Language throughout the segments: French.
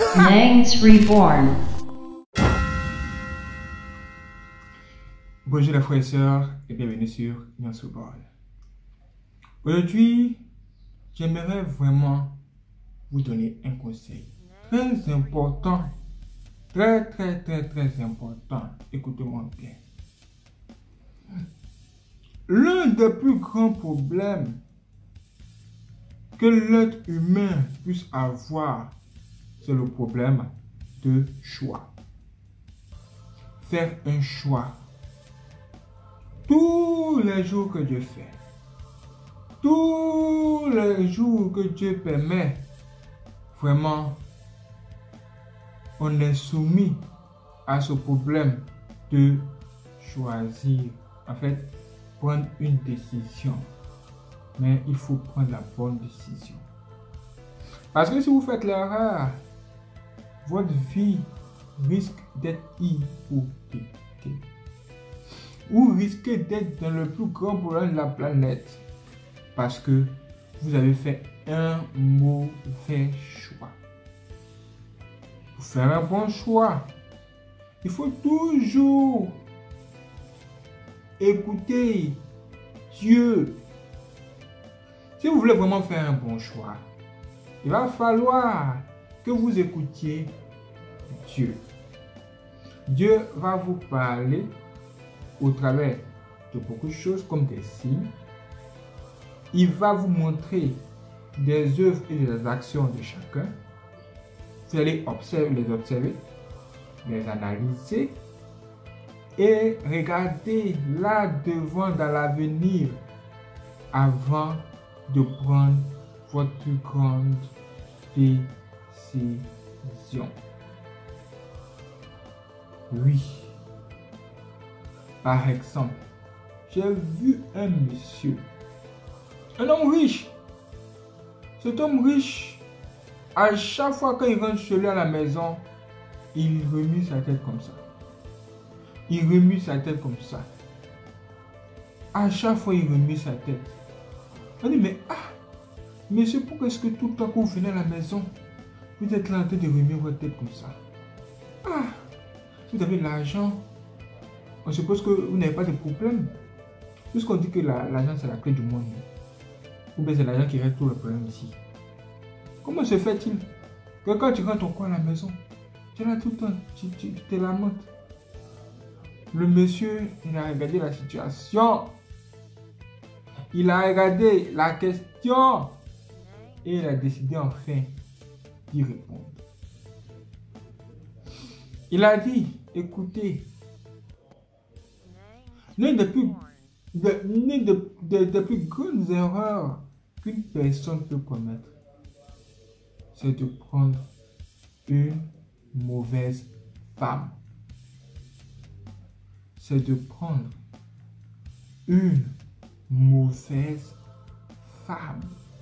Nangs Reborn. Bonjour les frères et sœurs et bienvenue sur Nangs Reborn. Aujourd'hui, j'aimerais vraiment vous donner un conseil très important, très important. Écoutez-moi bien. L'un des plus grands problèmes que l'être humain puisse avoir, c'est le problème de choix. Faire un choix. Tous les jours que Dieu fait, tous les jours que Dieu permet, vraiment, on est soumis à ce problème de choisir. En fait, prendre une décision. Mais il faut prendre la bonne décision. Parce que si vous faites l'erreur, votre vie risque d'être hypothéquée. Vous risquez d'être dans le plus grand problème de la planète. Parce que vous avez fait un mauvais choix. Pour faire un bon choix, il faut toujours écouter Dieu. Si vous voulez vraiment faire un bon choix, il va falloir que vous écoutiez Dieu. Dieu va vous parler au travers de beaucoup de choses comme des signes. Il va vous montrer des œuvres et des actions de chacun. Vous allez les observer, les analyser et regarder là devant dans l'avenir avant de prendre votre plus grande décision. Oui. Par exemple, j'ai vu un monsieur, un homme riche. Cet homme riche, à chaque fois qu'il rentre chez lui à la maison, il remue sa tête comme ça. Il remue sa tête comme ça. À chaque fois, il remue sa tête. On dit, mais monsieur, pourquoi est-ce que tout le temps que vous venez à la maison, vous êtes là en train de remuer votre tête comme ça? Si vous avez de l'argent, on suppose que vous n'avez pas de problème. Puisqu'on dit que l'argent c'est la clé du monde. Ou bien c'est l'argent qui règle tout le problème ici. Comment se fait-il que quand tu rentres ton coin à la maison, tu es là tout le temps, tu te lamentes? Le monsieur, il a regardé la situation. Il a regardé la question. Et il a décidé enfin d'y répondre. Il a dit, écoutez, l'une des plus grandes erreurs qu'une personne peut commettre, c'est de prendre une mauvaise femme. C'est de prendre une mauvaise femme.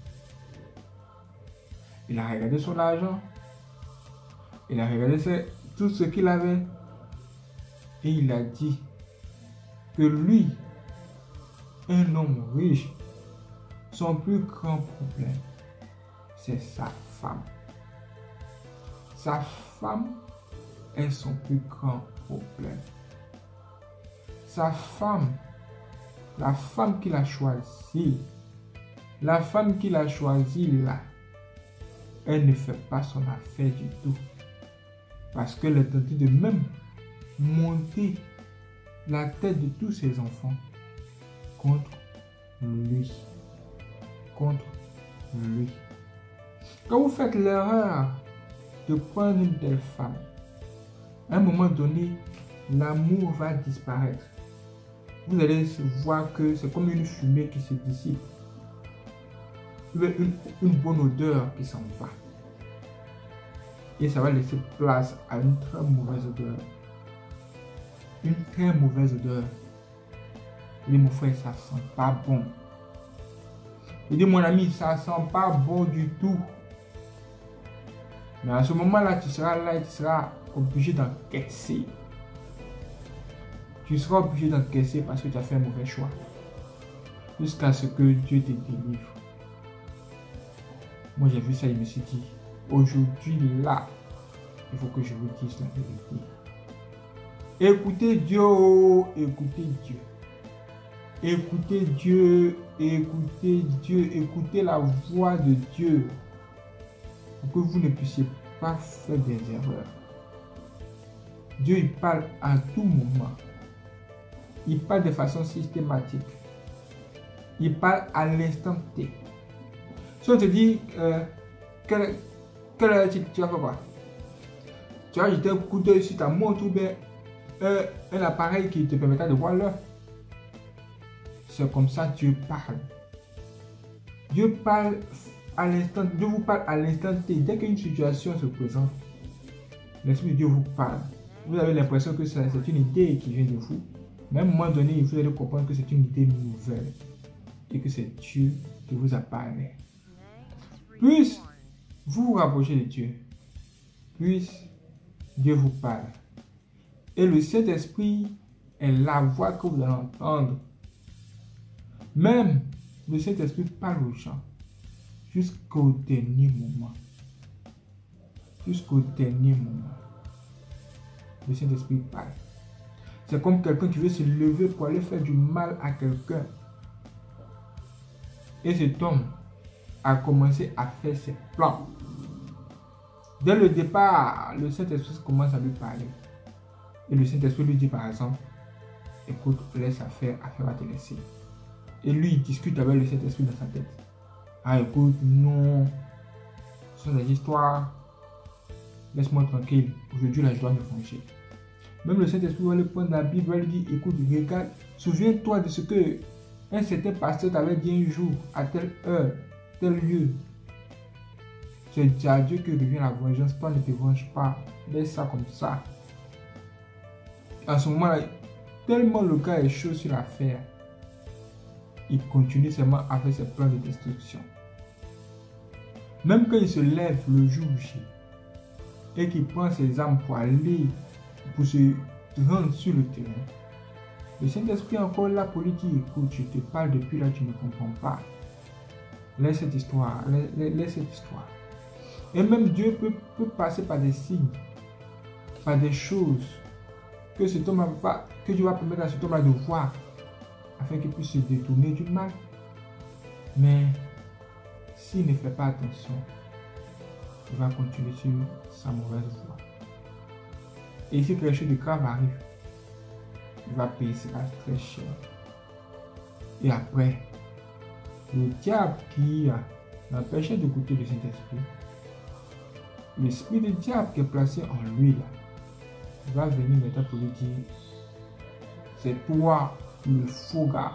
Il a regardé son argent. Il a regardé tout ce qu'il avait. Et il a dit que lui, un homme riche, son plus grand problème, c'est sa femme. Sa femme est son plus grand problème. Sa femme, la femme qu'il a choisie, là, elle ne fait pas son affaire du tout. Parce qu'elle est tentée de même monter la tête de tous ses enfants contre lui. Quand vous faites l'erreur de prendre une telle femme, à un moment donné, l'amour va disparaître. Vous allez voir que c'est comme une fumée qui se dissipe. Une bonne odeur qui s'en va. Et ça va laisser place à une très mauvaise odeur. Une très mauvaise odeur. Et mon frère, ça sent pas bon. Il dit, mon ami, ça sent pas bon du tout. Mais à ce moment-là, tu seras là et tu seras obligé d'encaisser. Tu seras obligé d'encaisser parce que tu as fait un mauvais choix. Jusqu'à ce que Dieu te délivre. Moi, j'ai vu ça et je me suis dit, aujourd'hui, là, il faut que je vous dise la vérité. Écoutez Dieu, oh, écoutez Dieu. Écoutez Dieu, écoutez Dieu, écoutez la voix de Dieu pour que vous ne puissiez pas faire des erreurs. Dieu, il parle à tout moment. Il parle de façon systématique. Il parle à l'instant T. Si on te dit, tu vas faire quoi? Tu vas jeter un coup d'œil sur ta montre ou bien un appareil qui te permettra de voir l'heure. C'est comme ça que Dieu parle. Dieu parle à l'instant, Dieu vous parle à l'instant T. Dès qu'une situation se présente, l'Esprit de Dieu vous parle. Vous avez l'impression que c'est une idée qui vient de vous. Mais à un moment donné, il faut comprendre que c'est une idée nouvelle. Et que c'est Dieu qui vous a parlé. Plus vous vous rapprochez de Dieu, plus Dieu vous parle. Et le Saint-Esprit est la voix que vous allez entendre. Même le Saint-Esprit parle aux gens jusqu'au dernier moment. Jusqu'au dernier moment. Le Saint-Esprit parle. C'est comme quelqu'un qui veut se lever pour aller faire du mal à quelqu'un. Et cet homme a commencé à faire ses plans. Dès le départ, le Saint-Esprit commence à lui parler. Et le Saint-Esprit lui dit par exemple, écoute, laisse affaire va te laisser. Et lui, il discute avec le Saint-Esprit dans sa tête. Ah, écoute, non, ce sont des histoires. Laisse-moi tranquille. Aujourd'hui, là, je dois me venger. Même le Saint-Esprit va le prendre la Bible, va lui dire, écoute, regarde, souviens-toi de ce que un certain pasteur t'avait dit un jour, à telle heure, tel lieu. C'est à Dieu que revient la vengeance. Toi, ne te venge pas. Laisse ça comme ça. À ce moment-là, tellement le gars est chaud sur l'affaire, il continue seulement à faire ses plans de destruction. Même quand il se lève le jour J et qu'il prend ses armes pour aller, pour se rendre sur le terrain, le Saint-Esprit est encore là pour lui dire, écoute, je te parle depuis là, tu ne comprends pas. Laisse cette histoire, laisse cette histoire. Et même Dieu peut passer par des signes, par des choses que cet homme va, que Dieu va permettre à cet homme-là de voir, afin qu'il puisse se détourner du mal. Mais s'il ne fait pas attention, il va continuer sur sa mauvaise voie. Et si quelque chose de grave arrive, il va payer cela très cher. Et après, le diable qui l'empêchait de goûter le Saint-Esprit, l'esprit du diable qui est placé en lui, là, il va venir maintenant pour lui dire, c'est toi le faux gars.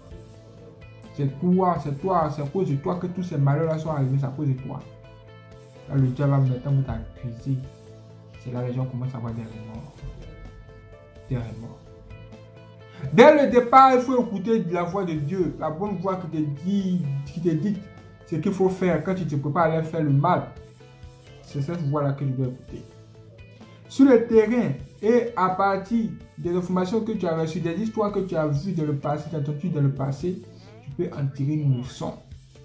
C'est toi, c'est à cause de toi que tous ces malheurs-là sont arrivés, c'est à cause de toi. Là, le diable va maintenant t'accuser. C'est là que les gens commencent à avoir des remords. Des remords. Dès le départ, il faut écouter la voix de Dieu, la bonne voix qui te dit ce qu'il faut faire quand tu te prépares à aller faire le mal. C'est cette voix-là que je dois écouter. Sur le terrain et à partir des informations que tu as reçues, des histoires que tu as vues dans le passé, tu as entendues dans le passé, tu peux en tirer une leçon.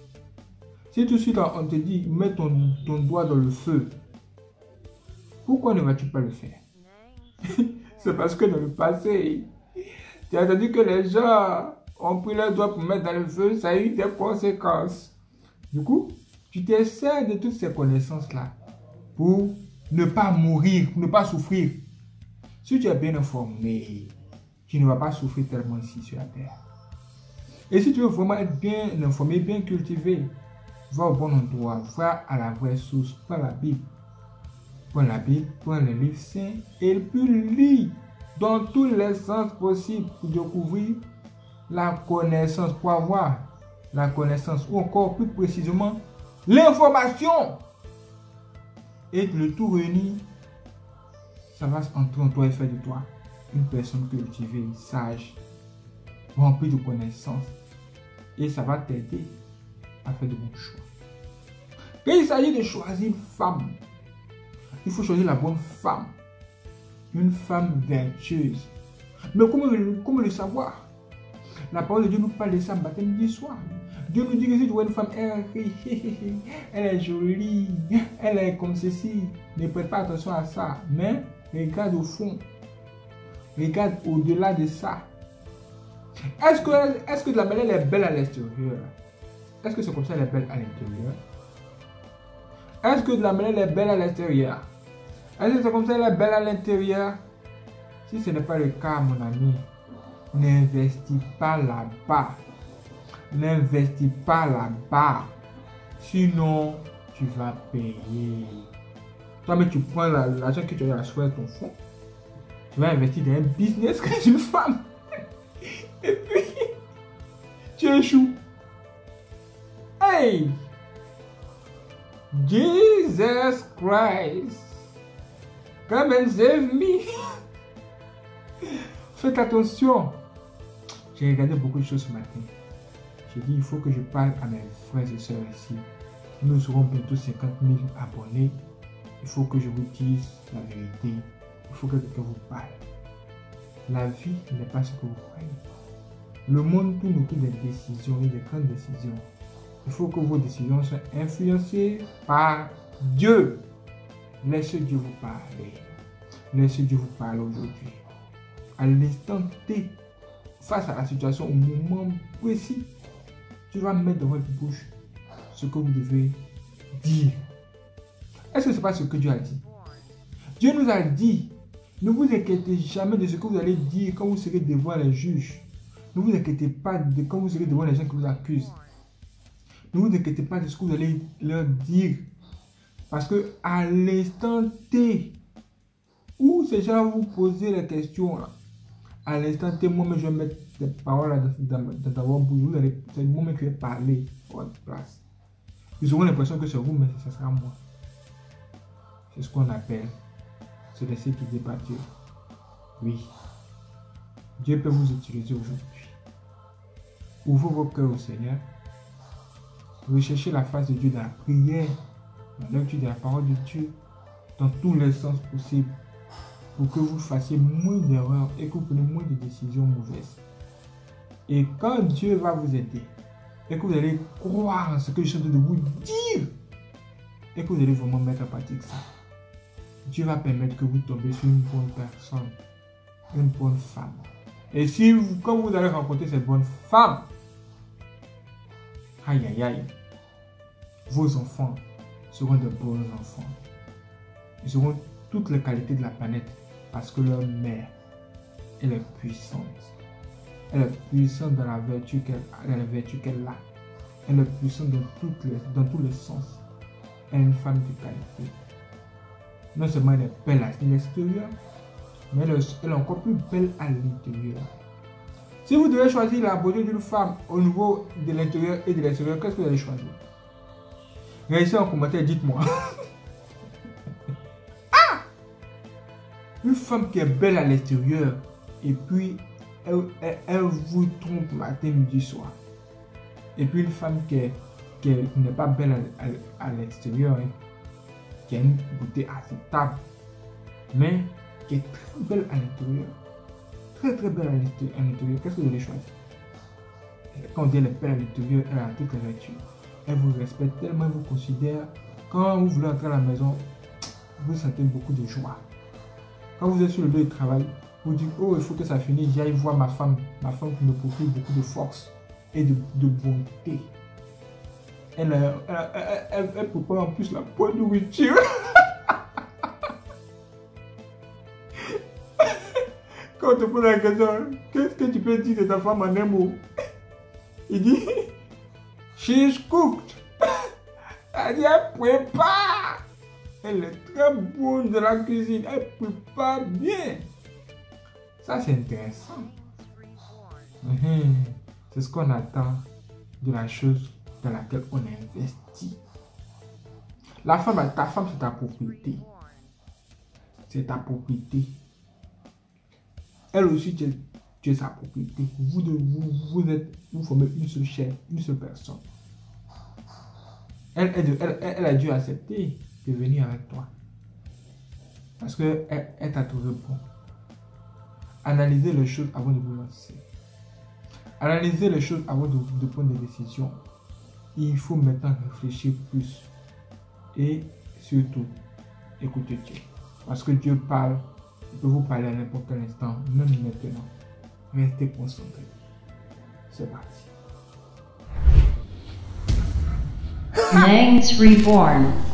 Si tout de suite on te dit, mets ton doigt dans le feu, pourquoi ne vas-tu pas le faire? C'est parce que dans le passé, tu as entendu que les gens ont pris leur doigt pour mettre dans le feu, ça a eu des conséquences. Du coup, tu t'essaies de toutes ces connaissances-là pour ne pas mourir, pour ne pas souffrir. Si tu es bien informé, tu ne vas pas souffrir tellement ici sur la terre. Et si tu veux vraiment être bien informé, bien cultivé, va au bon endroit, va à la vraie source, prends la Bible. Prends la Bible, prends les livres saints et puis lis dans tous les sens possibles pour découvrir la connaissance, pour avoir la connaissance ou encore plus précisément l'information. Et le tout réuni, ça va entrer en toi et faire de toi une personne cultivée, sage, remplie de connaissances. Et ça va t'aider à faire de bons choix. Quand il s'agit de choisir une femme, il faut choisir la bonne femme. Une femme vertueuse. Mais comment le savoir? La parole de Dieu nous parle de ça matin, midi, soir. Dieu nous dit que si tu vois une femme, elle est jolie, elle est comme ceci, ne prête pas attention à ça. Mais regarde au fond, regarde au-delà de ça. Est-ce que de la manière elle est belle à l'extérieur? Est-ce que c'est comme ça qu'elle est belle à l'intérieur? Est-ce que de la manière elle est belle à l'extérieur? Est-ce que c'est comme ça qu'elle est belle à l'intérieur? Si ce n'est pas le cas, mon ami, n'investis pas là-bas. N'investis pas là-bas. Sinon, tu vas payer. Toi, mais tu prends l'argent que tu as choisi ton fonds. Tu vas investir dans un business que une femme. Et puis, tu échoues. Hey! Jesus Christ! Come and save me! Faites attention. J'ai regardé beaucoup de choses ce matin. J'ai dit, il faut que je parle à mes frères et sœurs ici. Nous serons bientôt 50 000 abonnés. Il faut que je vous dise la vérité. Il faut que quelqu'un vous parle. La vie n'est pas ce que vous croyez. Le monde tourne autour des décisions et des grandes décisions. Il faut que vos décisions soient influencées par Dieu. Laissez Dieu vous parler. Laissez Dieu vous parler aujourd'hui. À l'instant T, face à la situation, au moment précis, tu vas mettre dans votre bouche ce que vous devez dire. Est-ce que ce n'est pas ce que Dieu a dit? Dieu nous a dit, ne vous inquiétez jamais de ce que vous allez dire quand vous serez devant les juges. Ne vous inquiétez pas de quand vous serez devant les gens qui vous accusent. Ne vous inquiétez pas de ce que vous allez leur dire. Parce que à l'instant T, où ces gens vont vous poser les questions, là, à l'instant T, moi-même, je vais mettre des paroles dans ta bouche. C'est moi-même qui vais parler à votre place. Ils auront l'impression que c'est vous, mais ce sera moi. C'est ce qu'on appelle se laisser guider par Dieu. Oui. Dieu peut vous utiliser aujourd'hui. Ouvrez vos cœurs au Seigneur. Recherchez la face de Dieu dans la prière, dans la lecture de la parole de Dieu, dans tous les sens possibles, pour que vous fassiez moins d'erreurs et que vous preniez moins de décisions mauvaises. Et quand Dieu va vous aider, et que vous allez croire en ce que je suis en train de vous dire, et que vous allez vraiment mettre en pratique ça, Dieu va permettre que vous tombez sur une bonne personne, une bonne femme. Et si vous, quand vous allez rencontrer cette bonne femme, aïe aïe aïe, vos enfants seront de bons enfants. Ils auront toutes les qualités de la planète parce que leur mère, elle est puissante. Elle est puissante dans la vertu qu'elle a. Elle est puissante dans tous les sens. Elle est une femme de qualité. Non seulement elle est belle à l'extérieur, mais elle est encore plus belle à l'intérieur. Si vous devez choisir la beauté d'une femme au niveau de l'intérieur et de l'extérieur, qu'est-ce que vous allez choisir? Réagissez en commentaire, dites-moi. Ah! Une femme qui est belle à l'extérieur et puis elle vous trompe matin, midi, soir. Et puis une femme qui n'est pas belle à l'extérieur, hein, qui a une beauté acceptable, mais qui est très belle à l'intérieur. Très très belle à l'intérieur. Qu'est-ce que vous allez choisir? Quand on dit elle est belle à l'intérieur, elle a toutes les vertus. Elle vous respecte tellement, elle vous considère. Quand vous voulez entrer à la maison, vous sentez beaucoup de joie. Quand vous êtes sur le lieu de travail, vous dites, oh, il faut que ça finisse, j'aille voir ma femme qui me procure beaucoup de force et de bonté. Elle prépare en plus la bonne nourriture. Quand on te pose la question, qu'est-ce que tu peux dire de ta femme en un mot? Il dit, she's cooked. Elle dit, elle prépare. Elle est très bonne dans la cuisine. Elle prépare bien. Ça, c'est intéressant. C'est ce qu'on attend de la chose dans laquelle on investit. Ta femme, c'est ta propriété. C'est ta propriété. Elle aussi, tu es sa propriété. Vous formez une seule chair, une seule personne. Elle a dû accepter de venir avec toi. Parce qu'elle t'a trouvé bon. Analysez les choses avant de vous lancer. Analysez les choses avant de prendre des décisions. il faut maintenant réfléchir plus. Et surtout, écoutez Dieu. Parce que Dieu parle, il peut vous parler à n'importe quel instant, même maintenant. Restez concentrés. C'est parti. Nangs Reborn.